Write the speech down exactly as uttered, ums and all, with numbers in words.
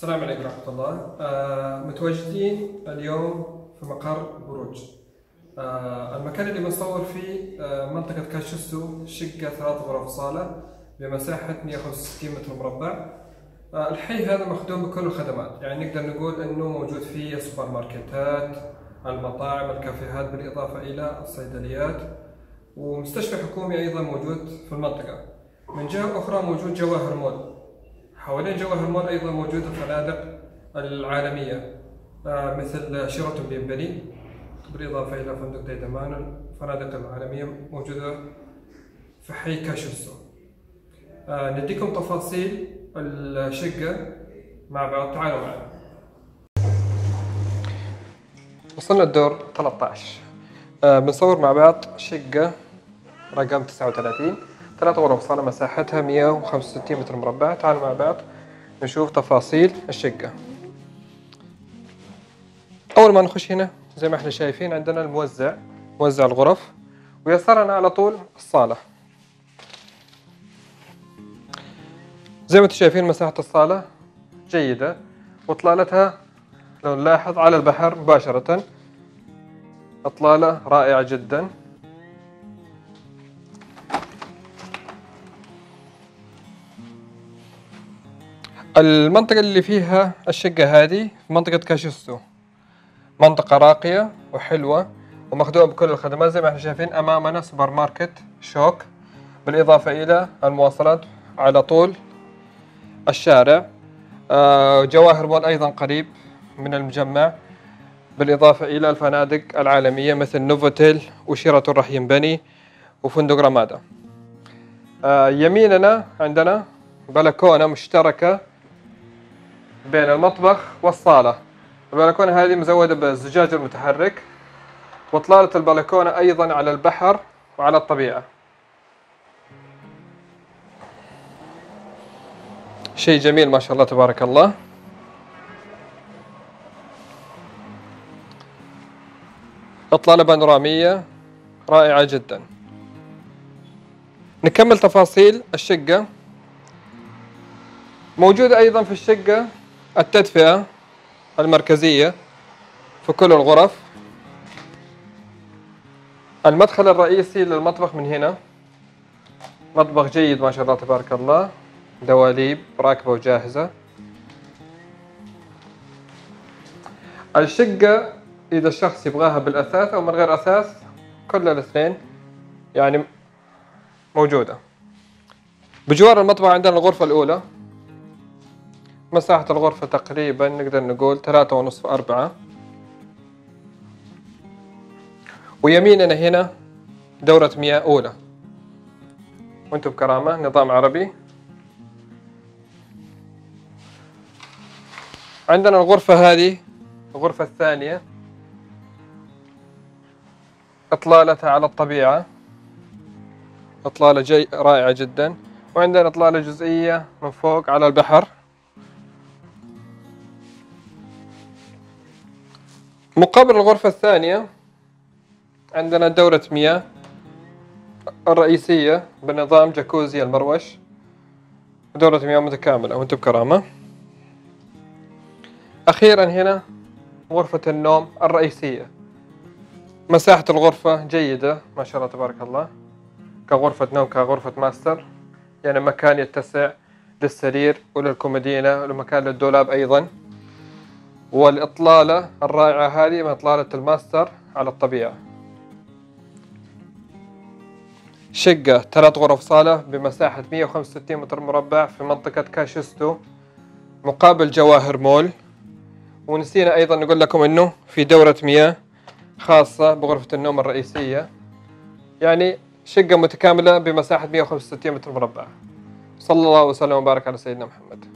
السلام عليكم ورحمة الله. آه متواجدين اليوم في مقر بروج. آه المكان اللي بنصور فيه آه منطقة كاشوستو، شقة ثلاث غرف صالة بمساحة مئة وخمسة وستين متر مربع. آه الحي هذا مخدوم بكل الخدمات، يعني نقدر نقول انه موجود فيه السوبر ماركتات، المطاعم، الكافيهات، بالإضافة إلى الصيدليات، ومستشفى حكومي أيضا موجود في المنطقة. من جهة أخرى موجود جواهر مول. حوالين جواهر مول أيضا موجود الفنادق العالمية آه مثل شيراتون بينبلي، بالإضافة إلى فندق ديدمان. الفنادق العالمية موجودة في حي كاشوستو. آه نديكم تفاصيل الشقة مع بعض، تعالوا معنا. وصلنا الدور ثلاثة عشر. آه بنصور مع بعض شقة رقم تسعة وثلاثين، ثلاث غرف صالة مساحتها مئة وخمسة وستين متر مربع. تعالوا مع بعض نشوف تفاصيل الشقة. أول ما نخش هنا زي ما احنا شايفين عندنا الموزع، موزع الغرف، ويسارنا على طول الصالة. زي ما انتم شايفين مساحة الصالة جيدة، وإطلالتها لو نلاحظ على البحر مباشرة، إطلالة رائعة جدا. المنطقة اللي فيها الشقة هذه منطقة كاشوستو، منطقة راقية وحلوة ومخدومة بكل الخدمات. زي ما احنا شايفين أمامنا سوبر ماركت شوك، بالإضافة إلى المواصلات على طول الشارع. آه جواهر مول أيضا قريب من المجمع، بالإضافة إلى الفنادق العالمية مثل نوفوتيل وشيراتون راح ينبني وفندق رمادة. آه يميننا عندنا بلكونة مشتركة بين المطبخ والصالة. البلكونة هذه مزودة بالزجاج المتحرك، وإطلالة البلكونة أيضا على البحر وعلى الطبيعة. شيء جميل ما شاء الله تبارك الله. إطلالة بانورامية رائعة جدا. نكمل تفاصيل الشقة. موجود أيضا في الشقة التدفئة المركزية في كل الغرف. المدخل الرئيسي للمطبخ من هنا، مطبخ جيد ما شاء الله تبارك الله، دواليب راكبة وجاهزة. الشقة إذا الشخص يبغاها بالأثاث أو من غير أثاث، كل الاثنين يعني موجودة. بجوار المطبخ عندنا الغرفة الأولى، مساحة الغرفة تقريبا نقدر نقول ثلاثة ونصف أربعة. ويميننا هنا دورة مياه أولى، وانتم بكرامة نظام عربي. عندنا الغرفة هذه الغرفة الثانية، إطلالتها على الطبيعة، إطلالة جي رائعة جدا. وعندنا إطلالة جزئية من فوق على البحر. مقابل الغرفة الثانية عندنا دورة مياه الرئيسية بنظام جاكوزي المروش، دورة مياه متكاملة وانتم بكرامة. أخيرا هنا غرفة النوم الرئيسية. مساحة الغرفة جيدة ما شاء الله تبارك الله، كغرفة نوم كغرفة ماستر، يعني مكان يتسع للسرير وللكومودينة ولمكان للدولاب أيضا. والإطلالة الرائعة هذه من إطلالة الماستر على الطبيعة. شقة ثلاث غرف صالة بمساحة مئة وخمسة وستين متر مربع في منطقة كاشوستو مقابل جواهر مول. ونسينا أيضا نقول لكم أنه في دورة مياه خاصة بغرفة النوم الرئيسية، يعني شقة متكاملة بمساحة مئة وخمسة وستين متر مربع. صلى الله وسلم وبارك على سيدنا محمد.